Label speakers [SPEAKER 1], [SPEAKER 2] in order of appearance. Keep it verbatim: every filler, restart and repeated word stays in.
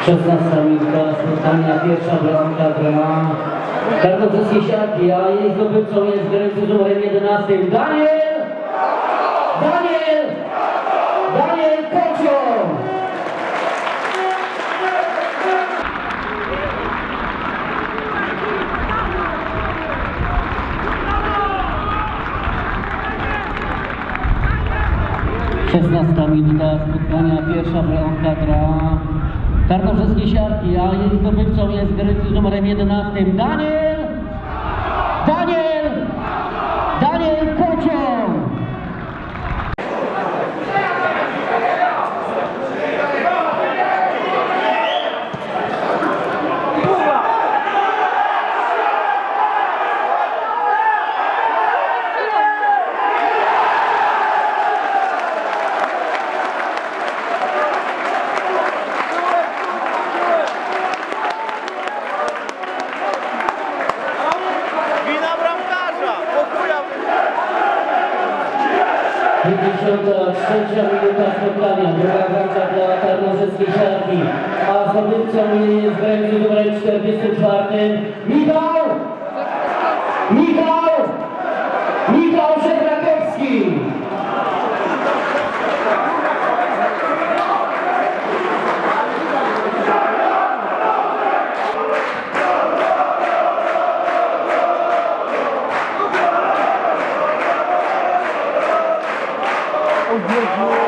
[SPEAKER 1] szesnasta minuta spotkania, pierwsza bramka dla Tarnowskiej Siarki, a jej zdobywcą jest grający z numerem jedenastym Daniel! Daniel! Daniel Kocią! szesnasta minuta spotkania, pierwsza bramka dla Tarnowskiej Siarki, a jej zdobywcą jest grający z numerem jedenastym Daniel! Daniel! Daniel Kocią! pięćdziesiąta trzecia minuta spotkania, druga bramka dla Tarnowskiej Siarki, a zdobywcą jest grający numerem czterdziestym czwartym Michał! Michał! Michał Żebrakowski!
[SPEAKER 2] Oh,